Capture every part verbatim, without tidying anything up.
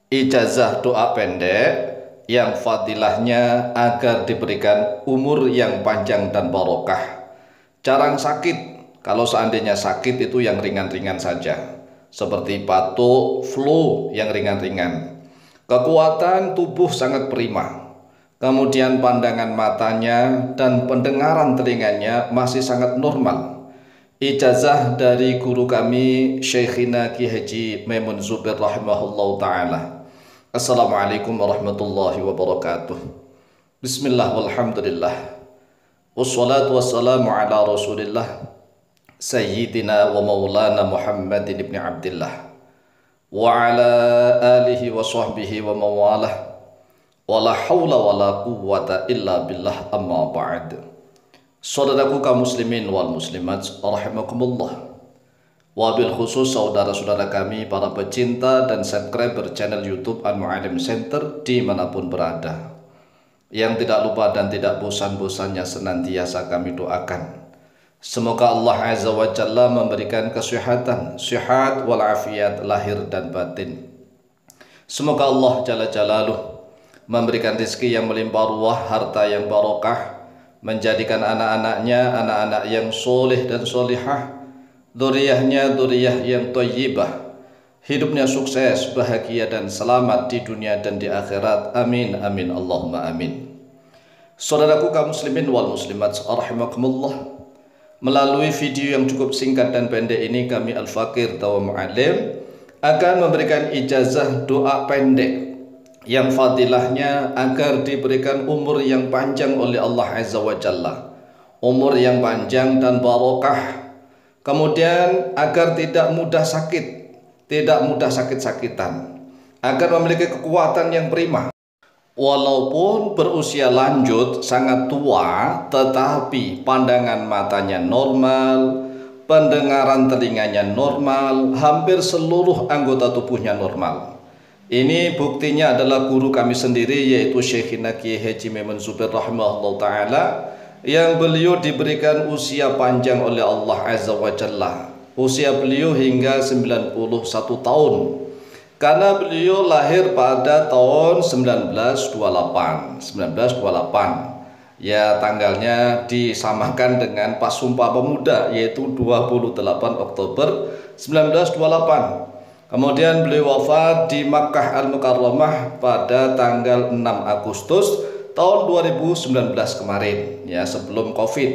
Ijazah doa pendek yang fadilahnya agar diberikan umur yang panjang dan barokah. Jarang sakit. Kalau seandainya sakit itu yang ringan-ringan saja, seperti batuk, flu yang ringan-ringan. Kekuatan tubuh sangat prima. Kemudian pandangan matanya dan pendengaran telinganya masih sangat normal. Ijazah dari guru kami Syekhina Ki Haji Maimun Zubair rahimahullah ta'ala. Assalamualaikum warahmatullahi wabarakatuh. Bismillah walhamdulillah, wassalatu wassalamu ala rasulillah Sayyidina wa maulana Muhammadin ibn Abdillah wa ala alihi wa sahbihi wa mawalah, wa la hawla wa la quwwata illa billah, amma ba'd. Saudaraku kaum muslimin wal muslimat rahimakumullah, wabil khusus saudara-saudara kami para pecinta dan subscriber channel YouTube Al-Mu'allim Center dimanapun berada, yang tidak lupa dan tidak bosan-bosannya senantiasa kami doakan, semoga Allah Azza wa Jalla memberikan kesehatan, sehat walafiat lahir dan batin. Semoga Allah Jalla Jalaluh memberikan rezeki yang melimpah ruah, harta yang barokah, menjadikan anak-anaknya anak-anak yang soleh dan solihah, dzurriyyahnya dzurriyyah yang thayyibah, hidupnya sukses, bahagia dan selamat di dunia dan di akhirat. Amin amin Allahumma amin. Saudaraku kaum muslimin wal muslimat rahimakumullah, melalui video yang cukup singkat dan pendek ini kami Al-Fakir Tawa Mu'allim akan memberikan ijazah doa pendek yang fadilahnya agar diberikan umur yang panjang oleh Allah Azza wa Jalla, umur yang panjang dan barokah. Kemudian agar tidak mudah sakit, tidak mudah sakit-sakitan, agar memiliki kekuatan yang prima. Walaupun berusia lanjut sangat tua, tetapi pandangan matanya normal, pendengaran telinganya normal, hampir seluruh anggota tubuhnya normal. Ini buktinya adalah guru kami sendiri, yaitu Syekhina Ki Haji Maimun Zubair rahimahullah ta'ala, yang beliau diberikan usia panjang oleh Allah Azza wa Jalla. Usia beliau hingga sembilan puluh satu tahun, karena beliau lahir pada tahun seribu sembilan ratus dua puluh delapan seribu sembilan ratus dua puluh delapan. Ya, tanggalnya disamakan dengan pas Sumpah Pemuda, yaitu dua puluh delapan Oktober seribu sembilan ratus dua puluh delapan. Kemudian beliau wafat di Makkah Al-Mukarramah pada tanggal enam Agustus tahun dua ribu sembilan belas kemarin, ya, sebelum Covid.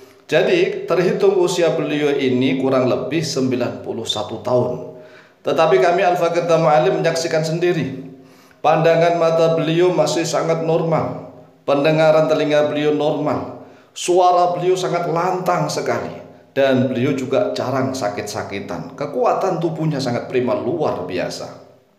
Jadi terhitung usia beliau ini kurang lebih sembilan puluh satu tahun. Tetapi kami Al-Fakir Tawa Mu'allim menyaksikan sendiri, pandangan mata beliau masih sangat normal, pendengaran telinga beliau normal, suara beliau sangat lantang sekali, dan beliau juga jarang sakit-sakitan. Kekuatan tubuhnya sangat prima, luar biasa.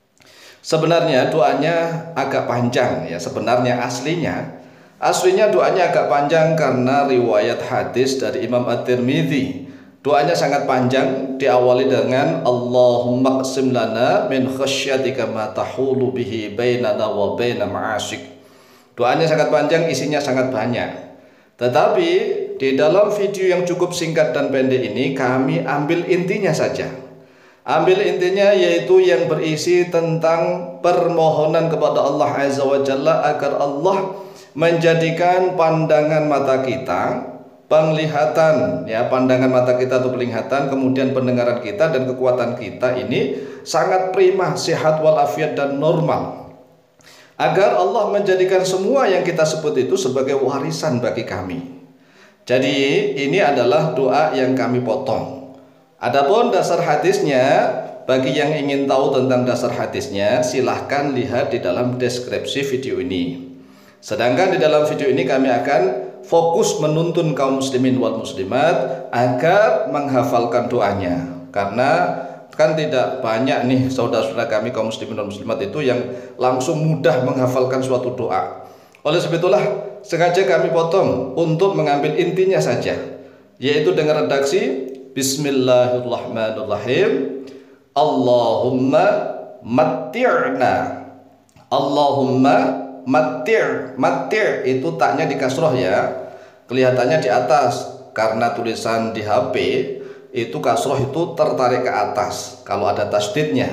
Sebenarnya doanya agak panjang, ya. Sebenarnya aslinya aslinya doanya agak panjang karena riwayat hadis dari Imam At-Tirmidzi. Doanya sangat panjang, diawali dengan Allahumma qsim lana min khasyatika ma tahulu bihi bainana wa baina ma'asik. Doanya sangat panjang, isinya sangat banyak. Tetapi di dalam video yang cukup singkat dan pendek ini kami ambil intinya saja. Ambil intinya, yaitu yang berisi tentang permohonan kepada Allah Azza wa Jalla agar Allah menjadikan pandangan mata kita, penglihatan, ya, pandangan mata kita atau penglihatan, kemudian pendengaran kita dan kekuatan kita ini sangat prima, sehat walafiat dan normal. Agar Allah menjadikan semua yang kita sebut itu sebagai warisan bagi kami. Jadi ini adalah doa yang kami potong. Adapun dasar hadisnya, bagi yang ingin tahu tentang dasar hadisnya, silahkan lihat di dalam deskripsi video ini. Sedangkan di dalam video ini kami akan fokus menuntun kaum muslimin wal muslimat agar menghafalkan doanya. Karena kan tidak banyak nih saudara-saudara kami kaum muslimin dan muslimat itu yang langsung mudah menghafalkan suatu doa. Oleh sebab itulah sengaja kami potong untuk mengambil intinya saja, yaitu dengan redaksi Bismillahirrahmanirrahim. Allahumma matti'na. Allahumma mattir. Mattir itu taknya di kasroh, ya. Kelihatannya di atas karena tulisan di H P itu kasroh itu tertarik ke atas kalau ada tasdidnya.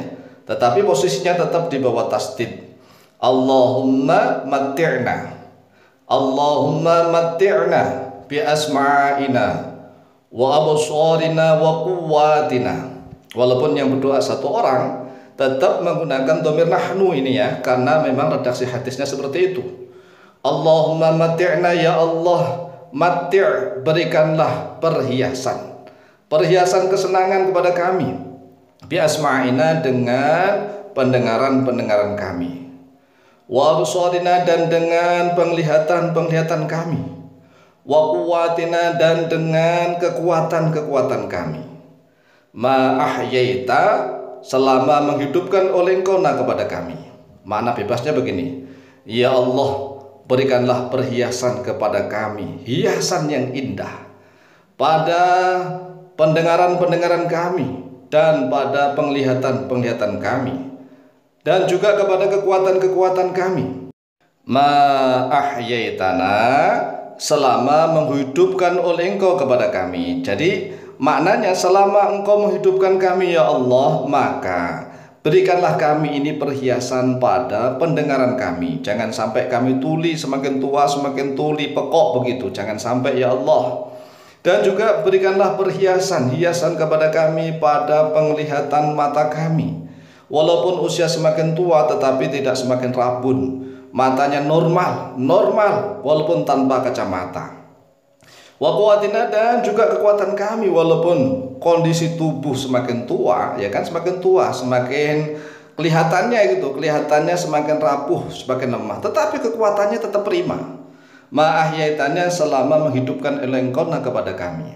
tetapi posisinya tetap di bawah tasdid. Allahumma matti'na, Allahumma matti'na bi asma'ina wa absarina wa quwwatina. Walaupun yang berdoa satu orang tetap menggunakan dhamir nahnu ini ya, karena memang redaksi hadisnya seperti itu. Allahumma matti'na, ya Allah, matti', berikanlah perhiasan, perhiasan kesenangan kepada kami, bi asma'ina, dengan pendengaran-pendengaran kami, wa absarina, dan dengan penglihatan-penglihatan kami, wa quwwatina, dan dengan kekuatan-kekuatan kami, ma ahyaita, selama menghidupkan oleh Engkau na kepada kami. Makna bebasnya begini, ya Allah, berikanlah perhiasan kepada kami, hiasan yang indah pada pendengaran-pendengaran kami dan pada penglihatan-penglihatan kami, dan juga kepada kekuatan-kekuatan kami. Ma ahyaitana, selama menghidupkan oleh Engkau kepada kami. Jadi maknanya selama Engkau menghidupkan kami ya Allah, maka berikanlah kami ini perhiasan pada pendengaran kami. Jangan sampai kami tuli, semakin tua semakin tuli, pekok begitu. Jangan sampai ya Allah. Dan juga berikanlah perhiasan, hiasan kepada kami pada penglihatan mata kami. Walaupun usia semakin tua tetapi tidak semakin rabun. Matanya normal, normal walaupun tanpa kacamata. Wa quwwatina, dan juga kekuatan kami walaupun kondisi tubuh semakin tua, ya kan, semakin tua semakin kelihatannya gitu, kelihatannya semakin rapuh, semakin lemah, tetapi kekuatannya tetap prima. Ma ahyaitannya, selama menghidupkan oleh Engkau kepada kami.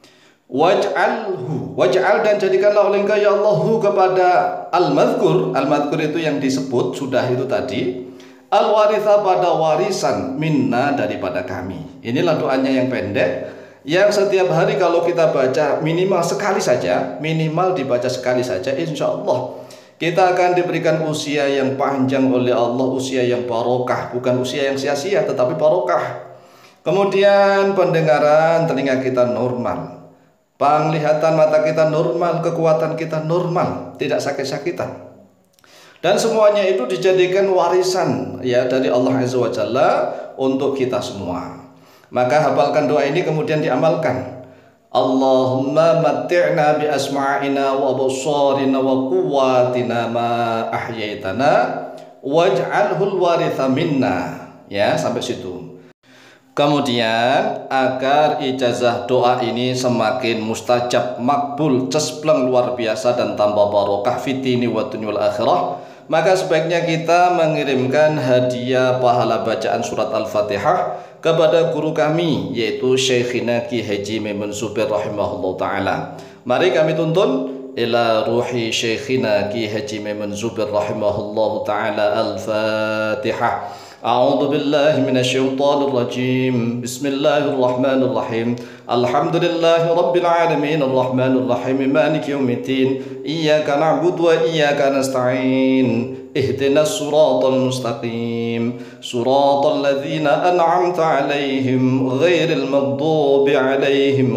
Waj'alhu, waj'al, dan jadikanlah oleh Engkau ya Allahu kepada al-madhkur, al-madhkur itu yang disebut sudah itu tadi, al-waritha, pada warisan, minna, daripada kami. Inilah doanya yang pendek, yang setiap hari kalau kita baca minimal sekali saja, minimal dibaca sekali saja, insya Allah kita akan diberikan usia yang panjang oleh Allah, usia yang barokah, bukan usia yang sia-sia tetapi barokah. Kemudian pendengaran telinga kita normal, penglihatan mata kita normal, kekuatan kita normal, tidak sakit-sakitan. Dan semuanya itu dijadikan warisan ya dari Allah Azza wa Jalla untuk kita semua. Maka hafalkan doa ini kemudian diamalkan. Allahumma matti'na bi asma'ina wa absarina wa quwwatina ma ahyaitana waj'alhul waritha minna. Ya, sampai situ. Kemudian agar ijazah doa ini semakin mustajab, makbul, cespleng, luar biasa, dan tambah barokah fitini wa dunyul akhirah, maka sebaiknya kita mengirimkan hadiah pahala bacaan surat Al-Fatihah kepada guru kami, yaitu Syekhina Ki Haji Maimun Zubir rahimahullah ta'ala. Mari kami tuntun ila ruhi Syekhina Ki Haji Maimun Zubir rahimahullah ta'ala. Al-Fatihah. A'udzu billahi minasyaitonir rajim. Bismillahirrahmanirrahim. Alhamdulillahi rabbil alamin arrahmanir rahim maliki yaumiddin. Iyyaka na'budu wa iyyaka nasta'in. Ihdinas siratal mustaqim. Siratal ladzina an'amta 'alaihim ghairil maghdubi 'alaihim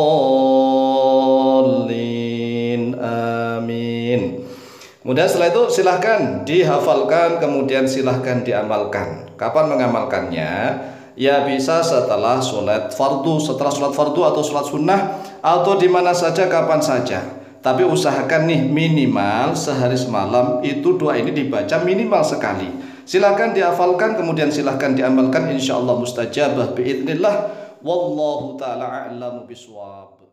waladdallin. Amin. Kemudian setelah itu silahkan dihafalkan, kemudian silahkan diamalkan. Kapan mengamalkannya? Ya bisa setelah sholat fardu, setelah sholat fardu atau sholat sunnah, atau di mana saja, kapan saja. Tapi usahakan nih minimal sehari semalam itu doa ini dibaca minimal sekali. Silahkan dihafalkan, kemudian silahkan diamalkan. Insya Allah mustajabah biidznillah. Wallahu ta'ala a'lamu bishawab.